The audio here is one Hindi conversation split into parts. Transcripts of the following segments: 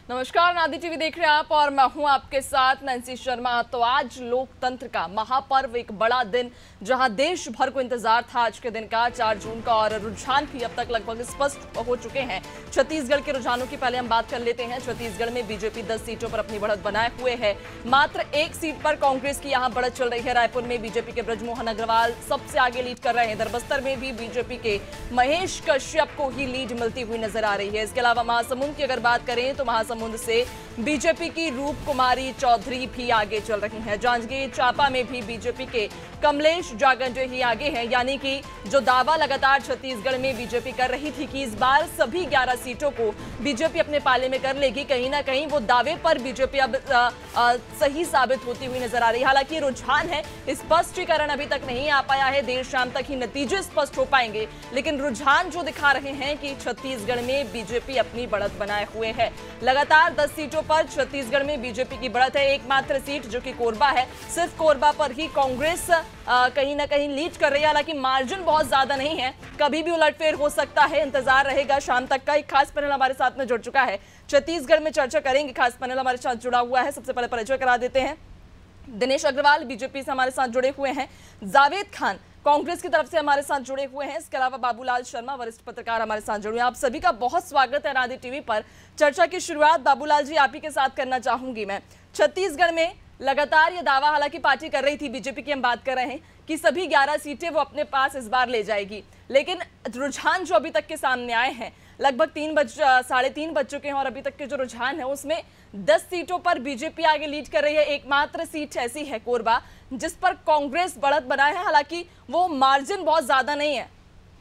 नमस्कार, नादी टीवी देख रहे हैं आप और मैं हूं आपके साथ नैन्सी शर्मा। तो आज लोकतंत्र का महापर्व, एक बड़ा दिन जहां देश भर को इंतजार था आज के दिन का, 4 जून का, और रुझान भी अब तक लगभग स्पष्ट हो चुके हैं। छत्तीसगढ़ के रुझानों की पहले हम बात कर लेते हैं। छत्तीसगढ़ में बीजेपी 10 सीटों पर अपनी बढ़त बनाए हुए है। मात्र एक सीट पर कांग्रेस की यहां बढ़त चल रही है। रायपुर में बीजेपी के बृजमोहन अग्रवाल सबसे आगे लीड कर रहे हैं। इधर बस्तर में भी बीजेपी के महेश कश्यप को ही लीड मिलती हुई नजर आ रही है। इसके अलावा महासमुंद की अगर बात करें तो महासमुंद से बीजेपी की रूप कुमारी चौधरी भी आगे चल रही हैं। जांजगीर चांपा में भी बीजेपी के कमलेश जागंडे ही आगे हैं। यानी कि जो दावा लगातार छत्तीसगढ़ में बीजेपी कर रही थी कि इस बार सभी 11 सीटों को बीजेपी अपने पाले में कर लेगी, कहीं ना कहीं वो दावे पर बीजेपी अब सही साबित होती हुई नजर आ रही है। हालांकि रुझान है, स्पष्टीकरण अभी तक नहीं आ पाया है। देर शाम तक ही नतीजे स्पष्ट हो पाएंगे, लेकिन रुझान जो दिखा रहे हैं कि छत्तीसगढ़ में बीजेपी अपनी बढ़त बनाए हुए है। लगातार 10 सीटों पर छत्तीसगढ़ में बीजेपी की बढ़त है। एकमात्र सीट जो कि कोरबा है, सिर्फ कोरबा पर ही कांग्रेस कहीं ना कहीं लीड कर रही है। हालांकि मार्जिन बहुत ज्यादा नहीं है, कभी भी उलटफेर हो सकता है। इंतजार रहेगा शाम तक का। एक खास पैनल हमारे साथ में जुड़ चुका है, छत्तीसगढ़ में चर्चा करेंगे। खास पैनल हमारे साथ जुड़ा हुआ है, सबसे पहले परिचय करा देते हैं। दिनेश अग्रवाल बीजेपी से हमारे साथ जुड़े हुए हैं। जावेद खान कांग्रेस की तरफ से हमारे साथ जुड़े हुए हैं। इसके अलावा बाबूलाल शर्मा वरिष्ठ पत्रकार हमारे साथ जुड़े हैं। आप सभी का बहुत स्वागत है नादी टीवी पर। चर्चा की शुरुआत बाबूलाल जी आप ही के साथ करना चाहूंगी मैं। छत्तीसगढ़ में लगातार ये दावा हालांकि पार्टी कर रही थी, बीजेपी की हम बात कर रहे हैं, कि सभी 11 सीटें वो अपने पास इस बार ले जाएगी, लेकिन रुझान जो अभी तक के सामने आए हैं, लगभग 3:30 बज चुके हैं और अभी तक के जो रुझान है उसमें 10 सीटों पर बीजेपी आगे लीड कर रही है। एकमात्र सीट ऐसी है कोरबा जिस पर कांग्रेस बढ़त बनाए है। हालांकि वो मार्जिन बहुत ज्यादा नहीं है।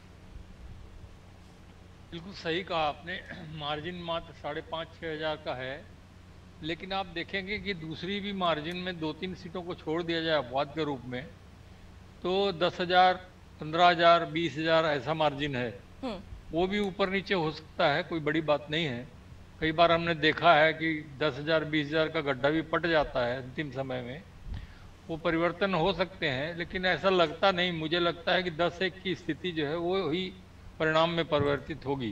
बिल्कुल सही कहा आपने, मार्जिन मात्र 5,500-6 हज़ार का है। लेकिन आप देखेंगे कि दूसरी भी मार्जिन में 2-3 सीटों को छोड़ दिया जाए अपवाद के रूप में, तो 10,000, 15,000, 20,000 ऐसा मार्जिन है। वो भी ऊपर नीचे हो सकता है, कोई बड़ी बात नहीं है। कई बार हमने देखा है कि 10,000, 20,000 का गड्ढा भी पट जाता है अंतिम समय में। वो परिवर्तन हो सकते हैं, लेकिन ऐसा लगता नहीं। मुझे लगता है कि 10-1 की स्थिति जो है वो ही परिणाम में परिवर्तित होगी।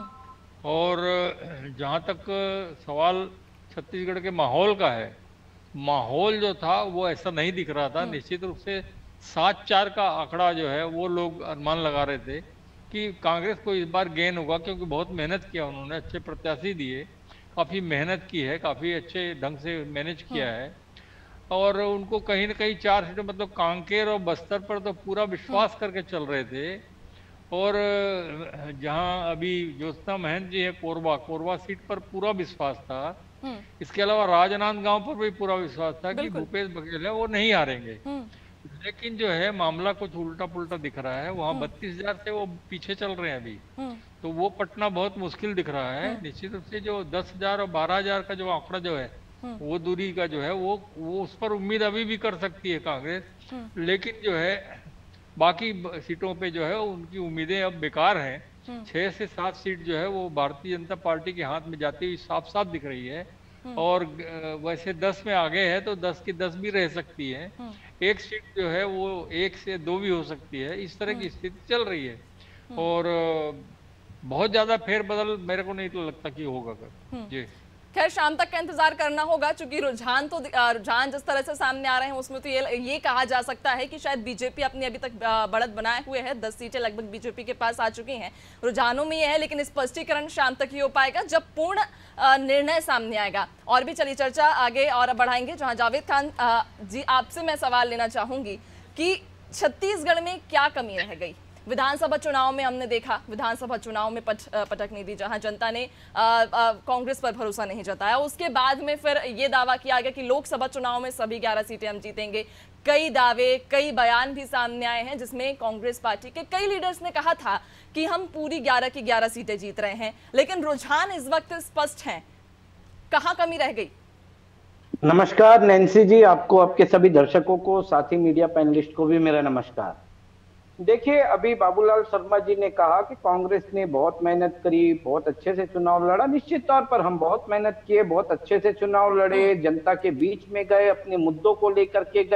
और जहाँ तक सवाल छत्तीसगढ़ के माहौल का है, माहौल जो था वो ऐसा नहीं दिख रहा था। निश्चित रूप से 7-4 का आंकड़ा जो है वो लोग अनुमान लगा रहे थे कि कांग्रेस को इस बार गेन होगा, क्योंकि बहुत मेहनत किया उन्होंने, अच्छे प्रत्याशी दिए, काफ़ी मेहनत की है, काफ़ी अच्छे ढंग से मैनेज किया है। और उनको कहीं ना कहीं 4 सीटें, मतलब कांकेर और बस्तर पर तो पूरा विश्वास करके चल रहे थे। और जहां अभी ज्योत्सना महंत जी है, कोरबा सीट पर पूरा विश्वास था। इसके अलावा राजनांदगांव पर भी पूरा विश्वास था कि भूपेश बघेल है वो नहीं हारेंगे। लेकिन जो है मामला कुछ उल्टा पुल्टा दिख रहा है। वहाँ 32,000 से वो पीछे चल रहे हैं अभी, तो वो पटना बहुत मुश्किल दिख रहा है। निश्चित रूप से जो 10,000 और 12,000 का जो आंकड़ा जो है, वो दूरी का जो है वो उस पर उम्मीद अभी भी कर सकती है कांग्रेस। लेकिन जो है बाकी सीटों पे जो है उनकी उम्मीदें अब बेकार हैं। 6 से 7 सीट जो है वो भारतीय जनता पार्टी के हाथ में जाती हुई साफ साफ दिख रही है। और वैसे 10 में आगे है तो 10 की 10 भी रह सकती है। एक सीट जो है वो 1 से 2 भी हो सकती है। इस तरह की स्थिति चल रही है। और बहुत ज्यादा फेरबदल मेरे को नहीं तो लगता कि होगा। जी खैर, शाम तक का इंतजार करना होगा, क्योंकि रुझान जिस तरह से सामने आ रहे हैं उसमें तो ये कहा जा सकता है कि शायद बीजेपी अपनी अभी तक बढ़त बनाए हुए है। 10 सीटें लगभग बीजेपी के पास आ चुकी हैं। रुझानों में ये है, लेकिन स्पष्टीकरण शाम तक ही हो पाएगा जब पूर्ण निर्णय सामने आएगा। और भी चलिए चर्चा आगे और बढ़ाएंगे, जहाँ जावेद खान जी आपसे मैं सवाल लेना चाहूंगी कि छत्तीसगढ़ में क्या कमी रह गई। विधानसभा चुनाव में हमने देखा, विधानसभा चुनाव में पटक नहीं दी, जहां जनता ने कांग्रेस पर भरोसा नहीं जताया। उसके बाद में फिर ये दावा किया गया कि लोकसभा चुनाव में सभी 11 सीटें हम जीतेंगे। कई दावे, कई बयान भी सामने आए हैं जिसमें कांग्रेस पार्टी के कई लीडर्स ने कहा था कि हम पूरी 11 की 11 सीटें जीत रहे हैं। लेकिन रुझान इस वक्त स्पष्ट हैं, कहाँ कमी रह गई? नमस्कार नैन्सी जी, आपको, आपके सभी दर्शकों को, साथ ही मीडिया पैनलिस्ट को भी मेरा नमस्कार। देखिए, अभी बाबूलाल शर्मा जी ने कहा कि कांग्रेस ने बहुत मेहनत करी, बहुत अच्छे से चुनाव लड़ा। निश्चित तौर पर हम बहुत मेहनत किए, बहुत अच्छे से चुनाव लड़े, जनता के बीच में गए, अपने मुद्दों को लेकर के गए,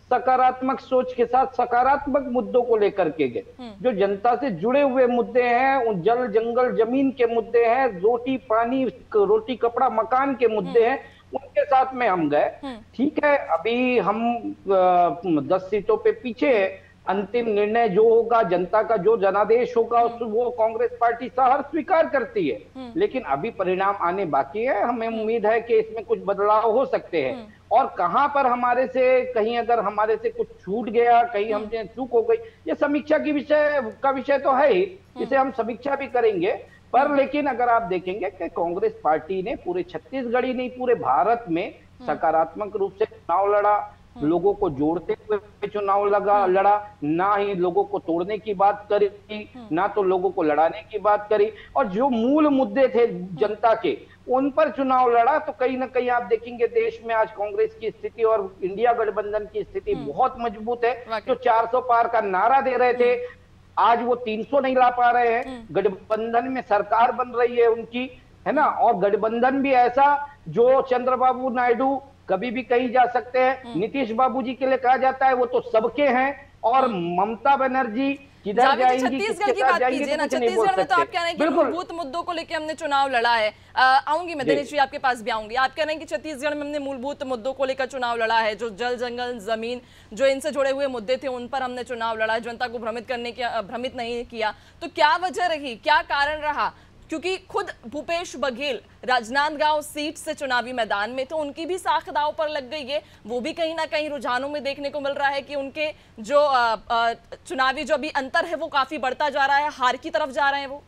सकारात्मक सोच के साथ सकारात्मक मुद्दों को लेकर के गए। जो जनता से जुड़े हुए मुद्दे हैं, उन जल जंगल जमीन के मुद्दे हैं, रोटी पानी रोटी कपड़ा मकान के मुद्दे हैं, उनके साथ में हम गए। ठीक है, अभी हम 10 सीटों पे पीछे है। अंतिम निर्णय जो होगा, जनता का जो जनादेश होगा, वो कांग्रेस पार्टी सहर्ष स्वीकार करती है। लेकिन अभी परिणाम आने बाकी है। हमें उम्मीद है कि इसमें कुछ बदलाव हो सकते हैं। और कहां पर हमारे से कहीं अगर हमारे से कुछ छूट गया, कहीं हमसे चूक हो गई, ये समीक्षा की विषय तो है ही, इसे हम समीक्षा भी करेंगे। पर लेकिन अगर आप देखेंगे कि कांग्रेस पार्टी ने पूरे छत्तीसगढ़ ही नहीं, पूरे भारत में सकारात्मक रूप से चुनाव लड़ा, लोगों को जोड़ते हुए चुनाव लड़ा, ना ही लोगों को तोड़ने की बात करी, ना तो लोगों को लड़ाने की बात करी। और जो मूल मुद्दे थे जनता के, उन पर चुनाव लड़ा। तो कहीं ना कहीं आप देखेंगे देश में आज कांग्रेस की स्थिति और इंडिया गठबंधन की स्थिति बहुत मजबूत है। जो 400 पार का नारा दे रहे थे, आज वो 300 नहीं ला पा रहे हैं। गठबंधन में सरकार बन रही है उनकी, है ना। और गठबंधन भी ऐसा जो चंद्रबाबू नायडू कभी भी कहीं जा सकते हैं। नीतीश बाबू जी के लिए कहा जाता है वो तो सबके हैं। और ममता बनर्जी किधर जाएंगी, छत्तीसगढ़ की बात कीजिए ना। छत्तीसगढ़ में तो आप कह रहे हैं कि मूलभूत मुद्दों को लेकर हमने चुनाव लड़ा है। आऊंगी मैं दिनेश जी, आपके पास भी आऊंगी। आप कह रहे हैं कि छत्तीसगढ़ में हमने मूलभूत मुद्दों को लेकर चुनाव लड़ा है, जो जल जंगल जमीन, जो इनसे जुड़े हुए मुद्दे थे, उन पर हमने चुनाव लड़ा है, जनता को भ्रमित नहीं किया। तो क्या वजह रही, क्या कारण रहा? क्योंकि खुद भूपेश बघेल राजनांदगांव सीट से चुनावी मैदान में, तो उनकी भी साख दांव पर लग गई है। वो भी कहीं ना कहीं रुझानों में देखने को मिल रहा है कि उनके जो चुनावी जो अभी अंतर है वो काफी बढ़ता जा रहा है, हार की तरफ जा रहे हैं वो।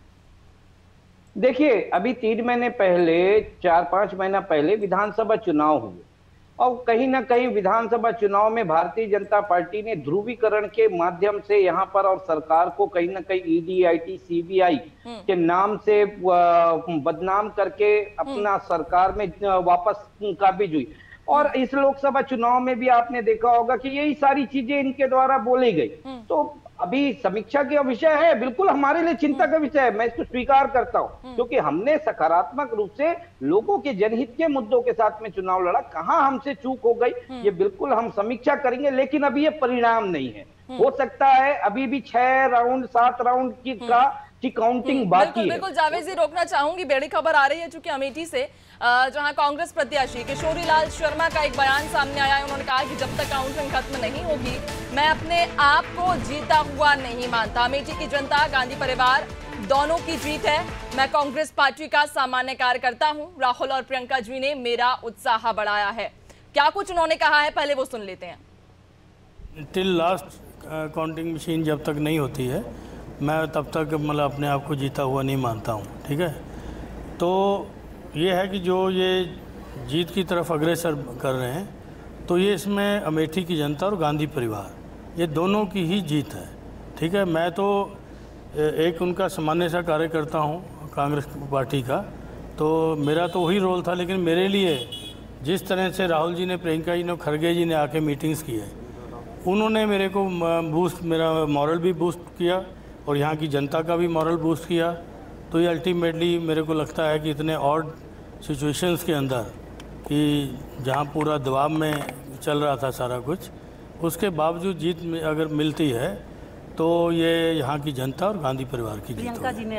देखिए, अभी 3 महीने पहले, 4-5 महीना पहले विधानसभा चुनाव हुए और कहीं ना कहीं विधानसभा चुनाव में भारतीय जनता पार्टी ने ध्रुवीकरण के माध्यम से यहाँ पर और सरकार को कहीं ना कहीं ईडी, आईटी, सीबीआई के नाम से बदनाम करके अपना सरकार में वापस काबिज हुई। और इस लोकसभा चुनाव में भी आपने देखा होगा कि यही सारी चीजें इनके द्वारा बोली गई। तो अभी समीक्षा का विषय है, बिल्कुल हमारे लिए चिंता का विषय है, मैं इसको स्वीकार करता हूं, क्योंकि हमने सकारात्मक रूप से लोगों के जनहित के मुद्दों के साथ में चुनाव लड़ा। कहां हमसे चूक हो गई, ये बिल्कुल हम समीक्षा करेंगे, लेकिन अभी ये परिणाम नहीं है। हो सकता है अभी भी 6 राउंड 7 राउंड की काउंटिंग बाकी है। बिल्कुल जावेद जी, रोकना चाहूंगी, बड़ी खबर आ रही है चूंकि अमेठी से, जहां कांग्रेस प्रत्याशी किशोरी लाल शर्मा का एक बयान सामने आया है। उन्होंने कहा कि जब तक काउंटिंग खत्म नहीं होगी, मैं अपने आप को जीता हुआ नहीं मानता। अमेठी की जनता, गांधी परिवार दोनों की जीत है। मैं कांग्रेस पार्टी का सामान्य कार्यकर्ता हूं। राहुल और प्रियंका जी ने मेरा उत्साह बढ़ाया है। क्या कुछ उन्होंने कहा है, पहले वो सुन लेते हैं। टिल लास्ट काउंटिंग मशीन जब तक नहीं होती है, मैं तब तक मतलब अपने आप को जीता हुआ नहीं मानता हूँ। ठीक है, तो ये है कि जो ये जीत की तरफ अग्रसर कर रहे हैं, तो ये इसमें अमेठी की जनता और गांधी परिवार, ये दोनों की ही जीत है। ठीक है, मैं तो एक उनका सामान्य सा कार्यकर्ता हूँ कांग्रेस पार्टी का, तो मेरा तो वही रोल था। लेकिन मेरे लिए जिस तरह से राहुल जी ने, प्रियंका जी ने, खड़गे जी ने आके मीटिंग्स की है, उन्होंने मेरे को बूस्ट, मेरा मॉरल भी बूस्ट किया और यहाँ की जनता का भी मॉरल बूस्ट किया। तो ये अल्टीमेटली मेरे को लगता है कि इतने ऑड सिचुएशंस के अंदर, कि जहाँ पूरा दबाव में चल रहा था सारा कुछ, उसके बावजूद जीत अगर मिलती है तो ये यहाँ की जनता और गांधी परिवार की जीत है।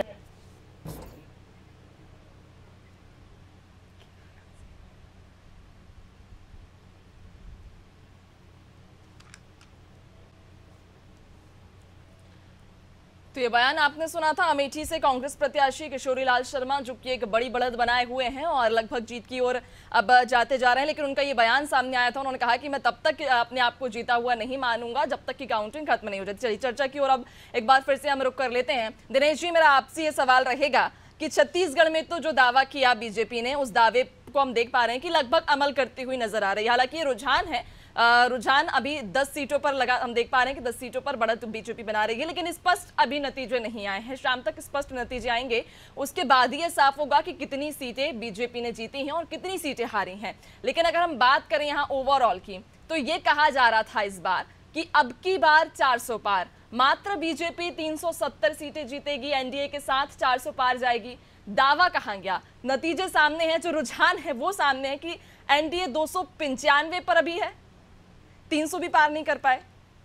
तो ये बयान आपने सुना था अमेठी से कांग्रेस प्रत्याशी किशोरी लाल शर्मा, जो कि एक बड़ी बढ़त बनाए हुए हैं और लगभग जीत की ओर अब जाते जा रहे हैं। लेकिन उनका ये बयान सामने आया था, उन्होंने कहा कि मैं तब तक अपने आप को जीता हुआ नहीं मानूंगा जब तक कि काउंटिंग खत्म नहीं हो जाती। चलिए चर्चा की ओर अब एक बार फिर से हम रुक कर लेते हैं। दिनेश जी, मेरा आपसे ये सवाल रहेगा कि छत्तीसगढ़ में तो जो दावा किया बीजेपी ने, उस दावे को हम देख पा रहे हैं कि लगभग अमल करती हुई नजर आ रही है। हालांकि ये रुझान है, रुझान अभी 10 सीटों पर लगा, हम देख पा रहे हैं कि 10 सीटों पर बढ़त बीजेपी बना रही है, लेकिन स्पष्ट अभी नतीजे नहीं आए हैं। शाम तक स्पष्ट नतीजे आएंगे, उसके बाद ही ये साफ होगा कि कितनी सीटें बीजेपी ने जीती हैं और कितनी सीटें हारी हैं। लेकिन अगर हम बात करें यहाँ ओवरऑल की, तो ये कहा जा रहा था इस बार कि अब की बार 400 पार, मात्र बीजेपी 370 सीटें जीतेगी, एनडीए के साथ 400 पार जाएगी। दावा कहां गया? नतीजे सामने हैं, जो रुझान है वो सामने है कि एनडीए 295 पर अभी है। 300 भी पार नहीं कर पाए।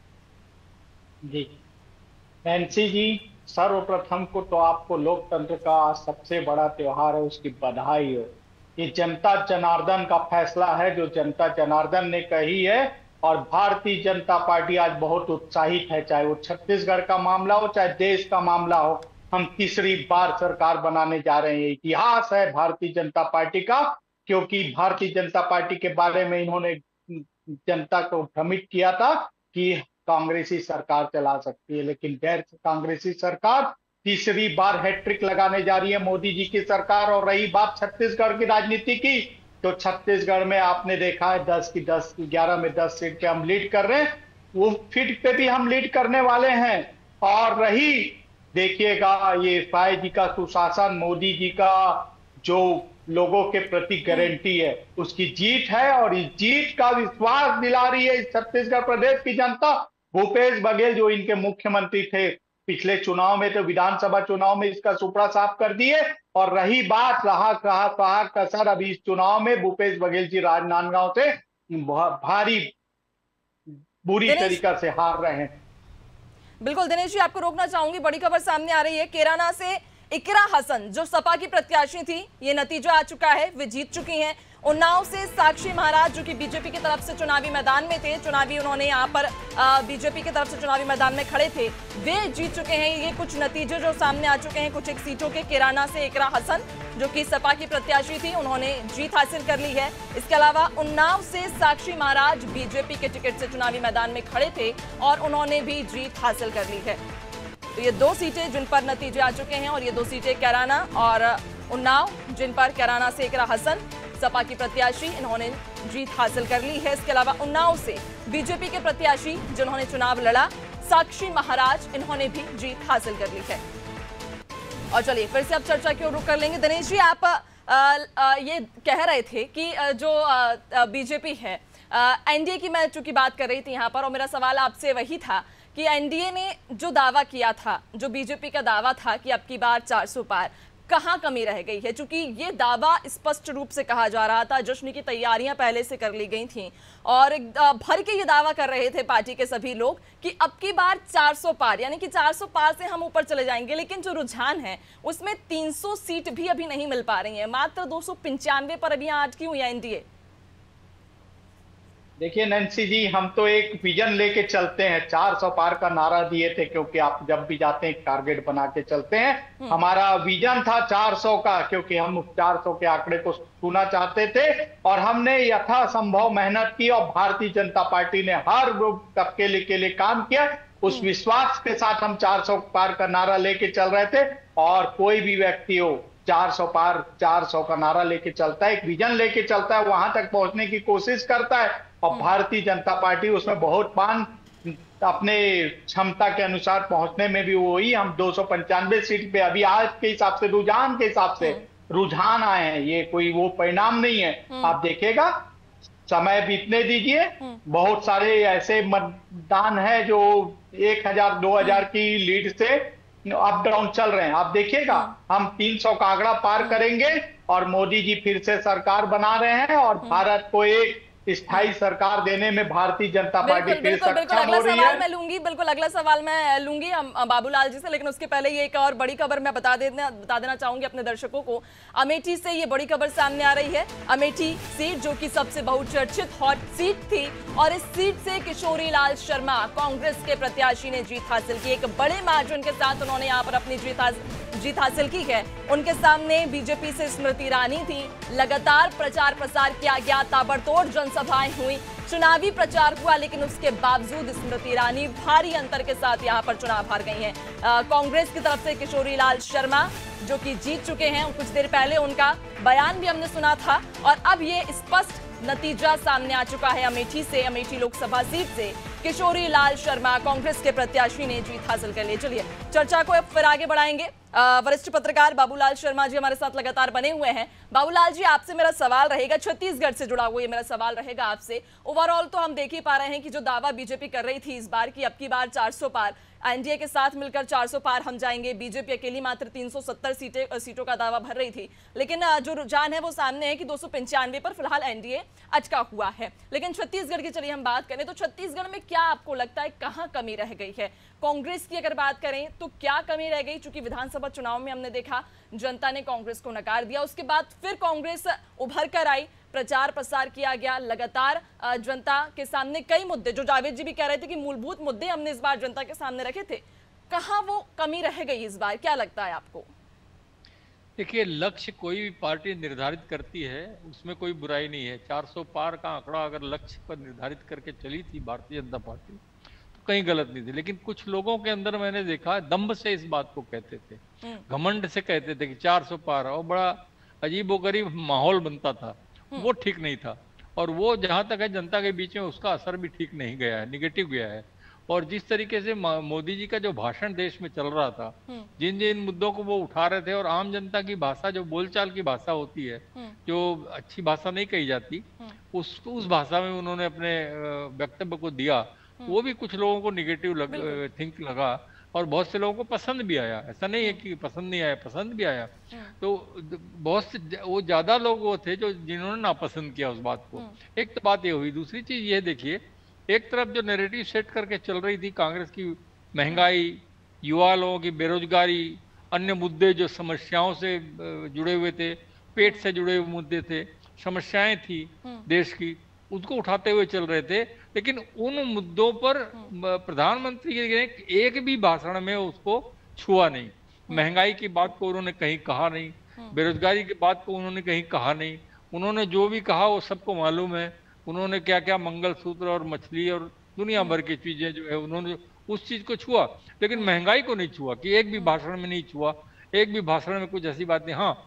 जी नैन्सी जी, सर्वप्रथम को तो आपको लोकतंत्र का सबसे बड़ा त्योहार है, उसकी बधाई हो। ये जनता जनार्दन का फैसला है जो जनता जनार्दन ने कही है, और भारतीय जनता पार्टी आज बहुत उत्साहित है, चाहे वो छत्तीसगढ़ का मामला हो चाहे देश का मामला हो। हम तीसरी बार सरकार बनाने जा रहे हैं। इतिहास है भारतीय जनता पार्टी का, क्योंकि भारतीय जनता पार्टी के बारे में इन्होंने जनता को भ्रमित किया था कि कांग्रेसी सरकार चला सकती है, लेकिन गैर कांग्रेसी सरकार तीसरी बार हैट्रिक लगाने जा रही है मोदी जी की सरकार। और रही बात छत्तीसगढ़ की राजनीति की, तो छत्तीसगढ़ में आपने देखा है 11 में 10 सीट पे हम लीड कर रहे हैं, वो सीट पे भी हम लीड करने वाले हैं। और रही देखिएगा ये राय जी का सुशासन, मोदी जी का जो लोगों के प्रति गारंटी है, उसकी जीत है, और इस जीत का विश्वास दिला रही है छत्तीसगढ़ प्रदेश की जनता। भूपेश बघेल जो इनके मुख्यमंत्री थे पिछले चुनाव में, तो विधानसभा चुनाव में इसका सुपड़ा साफ कर दिए। और रही बात कहा कसर, अभी इस चुनाव में भूपेश बघेल जी राजनांदगांव से भारी बुरी तरीका से हार रहे हैं। बिल्कुल दिनेश जी, आपको रोकना चाहूंगी, बड़ी खबर सामने आ रही है। कैराना से इकरा हसन जो सपा की प्रत्याशी थी, ये नतीजा आ चुका है, वे जीत चुकी हैं। उन्नाव से साक्षी महाराज जो कि बीजेपी की तरफ से चुनावी मैदान में थे, उन्होंने यहाँ पर बीजेपी की तरफ से चुनावी मैदान में खड़े थे, वे जीत चुके हैं। ये कुछ नतीजे जो सामने आ चुके हैं कुछ एक सीटों के। कैराना से इकरा हसन जो कि सपा की प्रत्याशी थी, उन्होंने जीत हासिल कर ली है। इसके अलावा उन्नाव से साक्षी महाराज बीजेपी के टिकट से चुनावी मैदान में खड़े थे और उन्होंने भी जीत हासिल कर ली है। तो ये 2 सीटें जिन पर नतीजे आ चुके हैं, और ये 2 सीटें कैराना और उन्नाव, जिन पर कैराना से इकरा हसन सपा की प्रत्याशी, इन्होंने जीत हासिल कर ली है। इसके अलावा उन्नाव से बीजेपी के प्रत्याशी जिन्होंने चुनाव लड़ा, साक्षी महाराज, इन्होंने भी जीत हासिल कर ली है। और चलिए फिर से अब चर्चा की ओर रुख कर लेंगे। दिनेश जी, आप ये कह रहे थे कि जो बीजेपी है, एनडीए की मैं चूंकि बात कर रही थी यहाँ पर, और मेरा सवाल आपसे वही था कि एनडीए ने जो दावा किया था, जो बीजेपी का दावा था कि अब की बार 400 पार, कहां कमी रह गई है? क्योंकि ये दावा स्पष्ट रूप से कहा जा रहा था, जश्न की तैयारियां पहले से कर ली गई थीं, और भर के ये दावा कर रहे थे पार्टी के सभी लोग कि अब की बार 400 पार, यानी कि 400 पार से हम ऊपर चले जाएंगे। लेकिन जो रुझान है उसमें 300 सीट भी अभी नहीं मिल पा रही है, मात्र 295 पर अभी आज की हुई है एनडीए। देखिए नैन्सी जी, हम तो एक विजन लेके चलते हैं, 400 पार का नारा दिए थे, क्योंकि आप जब भी जाते हैं टारगेट बना के चलते हैं। हमारा विजन था 400 का, क्योंकि हम 400 के आंकड़े को छूना चाहते थे, और हमने यथासंभव मेहनत की, और भारतीय जनता पार्टी ने हर तबके के लिए काम किया। उस विश्वास के साथ हम 400 पार का नारा लेके चल रहे थे। और कोई भी व्यक्ति हो 400 पार, 400 का नारा लेके चलता है, एक विजन लेके चलता है, वहां तक पहुंचने की कोशिश करता है, और भारतीय जनता पार्टी उसमें बहुत अपने क्षमता के अनुसार पहुंचने में भी हुई। हम 295 सीट पे अभी आज के हिसाब से, रुझान के हिसाब से रुझान आए हैं, ये कोई वो परिणाम नहीं है। आप देखिएगा, समय बीतने दीजिए, बहुत सारे ऐसे मतदान है जो 1000 2000 की लीड से अप डाउन चल रहे हैं। आप देखिएगा, हम 300 का आंकड़ा पार करेंगे, और मोदी जी फिर से सरकार बना रहे हैं, और भारत को एक स्थायी सरकार देने में भारतीय जनता पार्टी फिर सक्षम हो रही है। मैं लूंगी, बिल्कुल अगला सवाल मैं लूंगी बाबूलाल जी से, लेकिन उसके पहले ये एक और बड़ी खबर मैं बता देना चाहूंगी अपने दर्शकों को। अमेठी से ये बड़ी खबर सामने आ रही है। अमेठी सीट जो कि सबसे बहुचर्चित हॉट सीट थी, और इस सीट से किशोरी लाल शर्मा कांग्रेस के प्रत्याशी ने जीत हासिल की। एक बड़े मार्जिन के साथ उन्होंने यहाँ पर अपनी जीत हासिल की है। उनके सामने बीजेपी से स्मृति ईरानी थी। लगातार प्रचार प्रसार किया गया, ताबड़तोड़ जनसभाएं हुई, चुनावी प्रचार हुआ, लेकिन उसके बावजूद स्मृति ईरानी भारी अंतर के साथ यहां पर चुनाव हार गई हैं। कांग्रेस की तरफ से किशोरी लाल शर्मा जो कि जीत चुके हैं, कुछ देर पहले उनका बयान भी हमने सुना था, और अब ये स्पष्ट नतीजा सामने आ चुका है। अमेठी से, अमेठी लोकसभा सीट से किशोरी लाल शर्मा कांग्रेस के प्रत्याशी ने जीत हासिल कर ली। चलिए चर्चा को अब फिर आगे बढ़ाएंगे। वरिष्ठ पत्रकार बाबूलाल शर्मा जी हमारे साथ लगातार बने हुए हैं। बाबूलाल जी, आपसे मेरा सवाल रहेगा, छत्तीसगढ़ से जुड़ा हुआ ये मेरा सवाल रहेगा आपसे। ओवरऑल तो हम देख ही पा रहे हैं कि जो दावा बीजेपी कर रही थी इस बार की, अब की बार 400 पार, एनडीए के साथ मिलकर 400 पार हम जाएंगे, बीजेपी अकेली मात्र 370 सीटों का दावा भर रही थी, लेकिन जो रुझान है वो सामने है कि 295 पर फिलहाल एनडीए अटका हुआ है। लेकिन छत्तीसगढ़ की चलिए हम बात करें तो छत्तीसगढ़ में क्या आपको लगता है कहां कमी रह गई है? कांग्रेस की अगर बात करें तो क्या कमी रह गई? चूंकि विधानसभा चुनाव में हमने देखा जनता ने कांग्रेस को नकार दिया, उसके बाद फिर कांग्रेस उभर कर आई, प्रचार प्रसार किया गया, लगातार जनता के सामने कई मुद्दे, जो जावेद जी भी कह रहे थे कि मूलभूत मुद्दे हमने इस बार जनता के सामने रखे थे, कहां वो कमी रह गई इस बार? क्या लगता है आपको? देखिए, लक्ष्य कोई भी पार्टी निर्धारित करती है उसमें कोई बुराई नहीं है। 400 पार का आंकड़ा अगर लक्ष्य पर निर्धारित करके चली थी भारतीय जनता पार्टी तो कहीं गलत नहीं थी, लेकिन कुछ लोगों के अंदर मैंने देखा दम्भ से इस बात को कहते थे, घमंड से कहते थे कि 400 पार, और बड़ा अजीबोगरीब माहौल बनता था, वो ठीक नहीं था। और वो जहां तक है जनता के बीच में उसका असर भी ठीक नहीं गया है, निगेटिव गया है। और जिस तरीके से मोदी जी का जो भाषण देश में चल रहा था, जिन जिन मुद्दों को वो उठा रहे थे, और आम जनता की भाषा, जो बोलचाल की भाषा होती है, जो अच्छी भाषा नहीं कही जाती, उस भाषा में उन्होंने अपने वक्तव्य को दिया, वो भी कुछ लोगों को निगेटिव थिंक लगा, और बहुत से लोगों को पसंद भी आया। ऐसा नहीं है कि पसंद नहीं आया, पसंद भी आया। तो बहुत से वो ज्यादा लोग वो थे जो जिन्होंने नापसंद किया उस बात को। एक तो बात ये हुई। दूसरी चीज ये देखिए, एक तरफ जो नैरेटिव सेट करके चल रही थी कांग्रेस की, महंगाई, युवा लोगों की बेरोजगारी, अन्य मुद्दे जो समस्याओं से जुड़े हुए थे, पेट से जुड़े हुए मुद्दे थे, समस्याएं थी देश की, उसको उठाते हुए चल रहे थे। लेकिन उन मुद्दों पर प्रधानमंत्री ने एक भी भाषण में उसको छुआ नहीं। महंगाई की बात को उन्होंने कहीं कहा नहीं, बेरोजगारी की बात को उन्होंने कहीं कहा नहीं। उन्होंने जो भी कहा वो सबको मालूम है। उन्होंने क्या क्या मंगलसूत्र और मछली और दुनिया भर की चीजें जो है उन्होंने उस चीज को छुआ, लेकिन महंगाई को नहीं छुआ, कि एक भी भाषण में नहीं छुआ। एक भी भाषण में कुछ ऐसी बात नहीं। हाँ,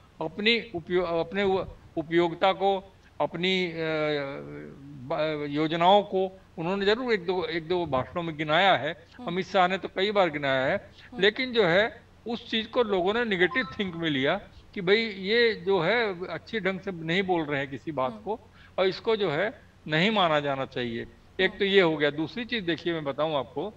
अपने उपयोगिता को, अपनी योजनाओं को उन्होंने जरूर एक दो भाषणों में गिनाया है। अमित शाह ने तो कई बार गिनाया है, लेकिन जो है उस चीज को लोगों ने निगेटिव थिंक में लिया कि भाई ये जो है अच्छी ढंग से नहीं बोल रहे हैं किसी बात को, और इसको जो है नहीं माना जाना चाहिए। एक तो ये हो गया। दूसरी चीज देखिए, मैं बताऊं आपको,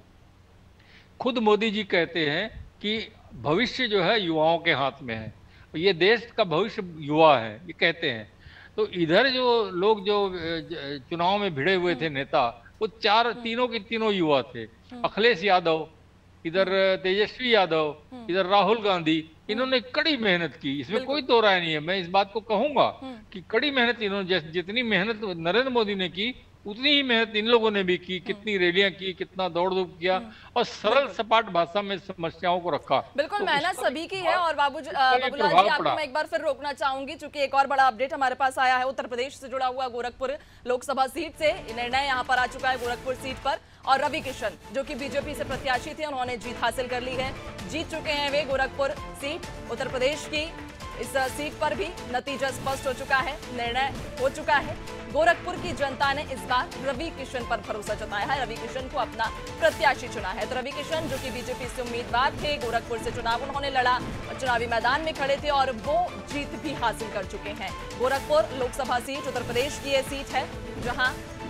खुद मोदी जी कहते हैं कि भविष्य जो है युवाओं के हाथ में है, ये देश का भविष्य युवा है, ये कहते हैं। तो इधर जो लोग जो चुनाव में भिड़े हुए थे नेता, वो तीनों के तीनों युवा थे। अखिलेश यादव, इधर तेजस्वी यादव, इधर राहुल गांधी, इन्होंने कड़ी मेहनत की, इसमें कोई दो राय नहीं है। मैं इस बात को कहूंगा कि कड़ी मेहनत इन्होंने, जितनी मेहनत नरेंद्र मोदी ने की उतनी ही मेहनत इन लोगों ने भी की। कितनी रैलियां की, कितना दौड़ धूप किया, और सरल सपाट भाषा में समस्याओं को रखा। बिल्कुल, मेहनत सभी की है। और बाबूलाल जी, आपको मैं एक बार फिर रोकना चाहूंगी, क्योंकि एक और बड़ा अपडेट हमारे पास आया है उत्तर प्रदेश से जुड़ा हुआ। गोरखपुर लोकसभा सीट से निर्णय यहाँ पर आ चुका है, गोरखपुर सीट पर, और रवि किशन जो कि बीजेपी से प्रत्याशी थे, उन्होंने जीत हासिल कर ली है, जीत चुके हैं वे गोरखपुर सीट। उत्तर प्रदेश की इस सीट पर भी नतीजा स्पष्ट हो चुका है, निर्णय हो चुका है। गोरखपुर की जनता ने इस बार रवि किशन पर भरोसा जताया है, रवि किशन को अपना प्रत्याशी चुना है। तो रवि किशन जो कि बीजेपी से उम्मीदवार थे, गोरखपुर से चुनाव उन्होंने लड़ा, चुनावी मैदान में खड़े थे और वो जीत भी हासिल कर चुके हैं। गोरखपुर लोकसभा सीट उत्तर प्रदेश की ये सीट है, जहां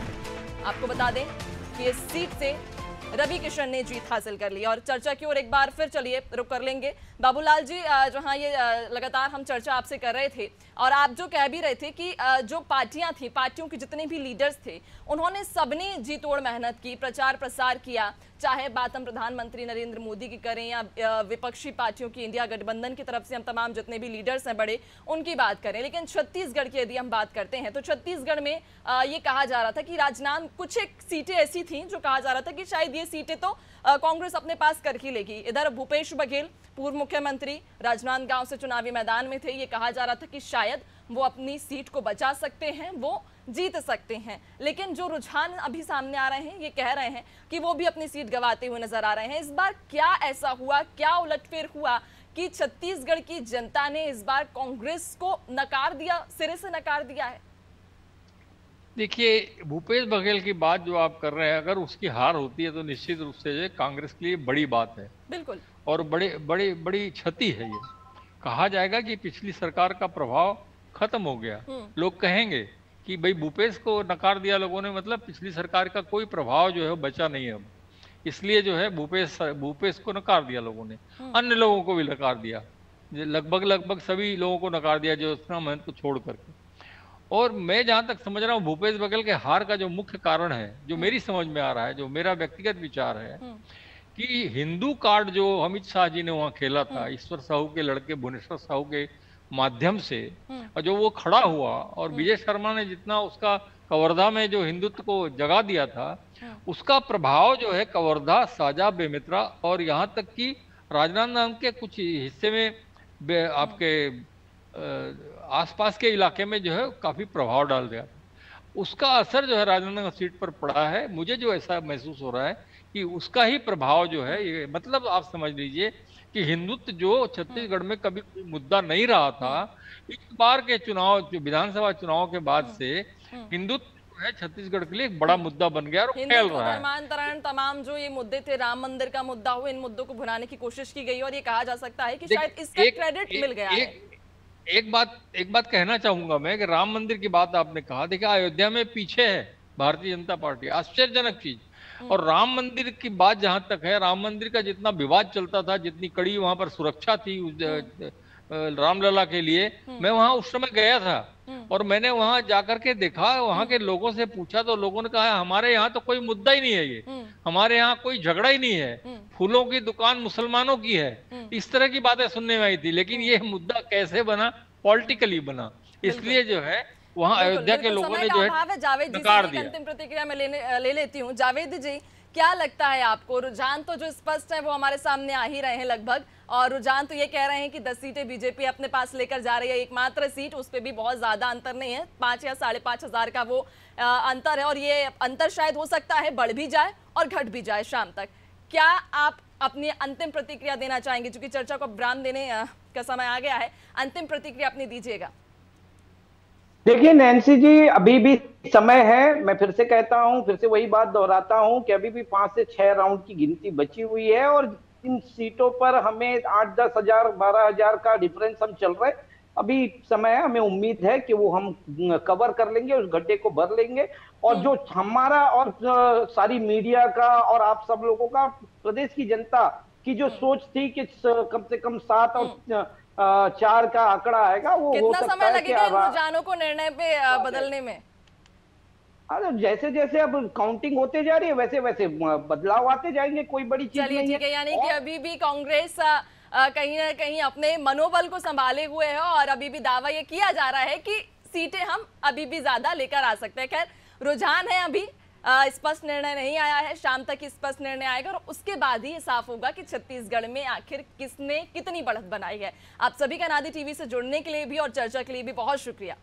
आपको बता दें कि इस सीट से रवि किशन ने जीत हासिल कर ली। और चर्चा की ओर एक बार फिर चलिए रुक कर लेंगे। बाबूलाल जी, जहां ये लगातार हम चर्चा आपसे कर रहे थे, और आप जो कह भी रहे थे कि जो पार्टियां थी, पार्टियों के जितने भी लीडर्स थे, उन्होंने सबने जी तोड़ मेहनत की, प्रचार प्रसार किया, चाहे बात हम प्रधानमंत्री नरेंद्र मोदी की करें या विपक्षी पार्टियों की, इंडिया गठबंधन की तरफ से हम तमाम जितने भी लीडर्स हैं बड़े, उनकी बात करें। लेकिन छत्तीसगढ़ की यदि हम बात करते हैं तो छत्तीसगढ़ में ये कहा जा रहा था कि राजनांद कुछ एक सीटें ऐसी थी जो कहा जा रहा था कि शायद ये सीटें तो कांग्रेस अपने पास कर ही लेगी। इधर भूपेश बघेल पूर्व मुख्यमंत्री राजनांदगांव से चुनावी मैदान में थे, ये कहा जा रहा था कि शायद वो अपनी सीट को बचा सकते हैं, वो जीत सकते हैं। लेकिन जो रुझान अभी सामने आ रहे हैं, ये कह रहे हैं कि वो भी अपनी सीट गंवाते हुए नजर आ रहे हैं। इस बार क्या ऐसा हुआ, क्या उलटफेर हुआ कि छत्तीसगढ़ की जनता ने इस बार कांग्रेस को नकार दिया, सिरे से नकार दिया है? देखिए, भूपेश बघेल की बात जो आप कर रहे हैं, अगर उसकी हार होती है तो निश्चित रूप से ये कांग्रेस के लिए बड़ी बात है बिल्कुल। और बड़े बड़े बड़ी क्षति है। ये कहा जाएगा कि पिछली सरकार का प्रभाव खत्म हो गया। लोग कहेंगे कि भाई भूपेश को नकार दिया लोगों ने, मतलब पिछली सरकार का कोई प्रभाव जो है वो बचा नहीं है अब, इसलिए जो है भूपेश को नकार दिया लोगों ने। अन्य लोगों को भी नकार दिया, लगभग सभी लोगों को नकार दिया ज्योत्सना महंत को छोड़ करके। और मैं जहां तक समझ रहा हूँ, भूपेश बघेल के हार का जो मुख्य कारण है, जो मेरी समझ में आ रहा है, जो मेरा व्यक्तिगत विचार है, कि हिंदू कार्ड जो अमित शाह जी ने वहां खेला था ईश्वर साहू के लड़के भुवनेश्वर साहू के माध्यम से, और जो वो खड़ा हुआ, और विजय शर्मा ने जितना उसका कवर्धा में जो हिंदुत्व को जगा दिया था, उसका प्रभाव जो है कवर्धा, साजा, बेमित्रा और यहाँ तक कि राजनांदगांव के कुछ हिस्से में आपके आसपास के इलाके में जो है काफी प्रभाव डाल दिया। उसका असर जो है राजनांदगांव सीट पर पड़ा है। मुझे जो ऐसा महसूस हो रहा है कि उसका ही प्रभाव जो है, ये मतलब आप समझ लीजिए कि हिंदुत्व जो छत्तीसगढ़ में कभी कोई मुद्दा नहीं रहा था, इस बार के चुनाव, जो विधानसभा चुनाव के बाद से हिंदुत्व जो है छत्तीसगढ़ के लिए एक बड़ा मुद्दा बन गया और फैल रहा है। धर्मांतरण, तमाम जो ये मुद्दे थे, राम मंदिर का मुद्दा हो, इन मुद्दों को भुनाने की कोशिश की गई और ये कहा जा सकता है कि शायद इसका क्रेडिट मिल गया है। एक बात कहना चाहूंगा मैं कि राम मंदिर की बात आपने कहा, देखिए अयोध्या में पीछे है भारतीय जनता पार्टी, आश्चर्यजनक चीज। और राम मंदिर की बात जहां तक है, राम मंदिर का जितना विवाद चलता था, जितनी कड़ी वहां पर सुरक्षा थी रामलला के लिए, मैं वहां उस समय गया था और मैंने वहां जाकर के देखा, वहां के लोगों से पूछा तो लोगों ने कहा हमारे यहाँ तो कोई मुद्दा ही नहीं है, ये हमारे यहाँ कोई झगड़ा ही नहीं है, फूलों की दुकान मुसलमानों की है, इस तरह की बातें सुनने में आई थी। लेकिन ये मुद्दा कैसे बना? पॉलिटिकली बना। इसलिए जो है वहां अयोध्या के लोगों ने जो है जावेद जी से अंतिम प्रतिक्रिया में ले लेती हूँ। जावेद जी, क्या लगता है आपको? रुझान तो जो स्पष्ट है वो हमारे सामने आ ही रहे हैं लगभग, और रुझान तो ये कह रहे हैं कि 10 सीटें बीजेपी अपने पास लेकर जा रही है। एकमात्र सीट, उस पर भी बहुत ज्यादा अंतर नहीं है, 5 या 5,500 का वो अंतर है, और ये अंतर शायद हो सकता है बढ़ भी जाए और घट भी जाए शाम तक। क्या आप अपनी अंतिम प्रतिक्रिया देना चाहेंगे? क्योंकि चर्चा को विराम देने का समय आ गया है, अंतिम प्रतिक्रिया अपनी दीजिएगा। देखिए नैन्सी जी, अभी भी समय है। मैं फिर से कहता हूं, फिर से वही बात दोहराता हूं कि अभी भी 5 से 6 राउंड की गिनती बची हुई है और इन सीटों पर हमें 8-10 हजार 12 हजार का डिफरेंस हम चल रहे हैं। अभी समय है, हमें उम्मीद है कि वो हम कवर कर लेंगे, उस गड्ढे को भर लेंगे। और जो हमारा और सारी मीडिया का और आप सब लोगों का, प्रदेश की जनता की जो सोच थी कि कम से कम 7 और 4 का आंकड़ा आएगा, वो कितना समय लगेगा रुझानों को निर्णय पे बदलने में? अरे जैसे जैसे अब काउंटिंग होते जा रही है वैसे वैसे बदलाव आते जाएंगे, कोई बड़ी चीज नहीं है। यानी कि अभी भी कांग्रेस कहीं ना कहीं अपने मनोबल को संभाले हुए है और अभी भी दावा ये किया जा रहा है कि सीटें हम अभी भी ज्यादा लेकर आ सकते हैं। खैर, रुझान है, अभी स्पष्ट निर्णय नहीं आया है, शाम तक स्पष्ट निर्णय आएगा और उसके बाद ही ये साफ होगा कि छत्तीसगढ़ में आखिर किसने कितनी बढ़त बनाई है। आप सभी का नादी टीवी से जुड़ने के लिए भी और चर्चा के लिए भी बहुत शुक्रिया।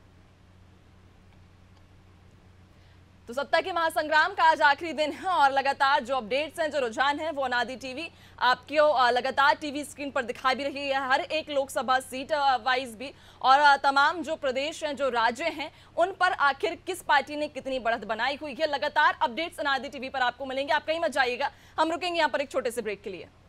तो सत्ता के महासंग्राम का आज आखिरी दिन है और लगातार जो अपडेट्स हैं, जो रुझान है, वो नादी टीवी आपको लगातार टीवी स्क्रीन पर दिखाई भी रही है, हर एक लोकसभा सीट वाइज भी, और तमाम जो प्रदेश हैं, जो राज्य हैं, उन पर आखिर किस पार्टी ने कितनी बढ़त बनाई हुई है। लगातार अपडेट्स नादी टीवी पर आपको मिलेंगे, आप कहीं मत जाइएगा। हम रुकेंगे यहाँ पर एक छोटे से ब्रेक के लिए।